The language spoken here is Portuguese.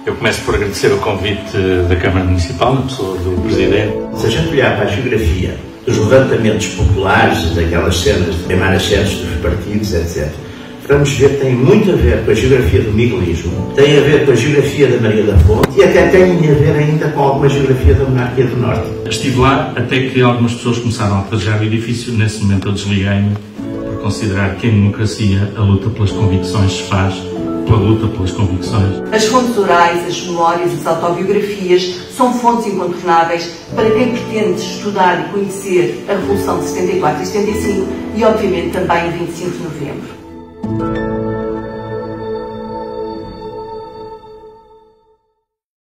Eu começo por agradecer o convite da Câmara Municipal, na pessoa do Presidente. Se a gente olhar para a geografia dos levantamentos populares, daquelas cenas, de queimar as sedes dos partidos, etc., vamos ver que tem muito a ver com a geografia do miguelismo, tem a ver com a geografia da Maria da Fonte e até tem a ver ainda com alguma geografia da monarquia do Norte. Estive lá até que algumas pessoas começaram a apedrejar o edifício. Nesse momento eu desliguei-me por considerar que em democracia a luta pelas convicções se faz pela luta pelas convicções. As fontes orais, as memórias, as autobiografias são fontes incontornáveis para quem pretende estudar e conhecer a Revolução de 74 e 75 e, obviamente, também o 25 de Novembro.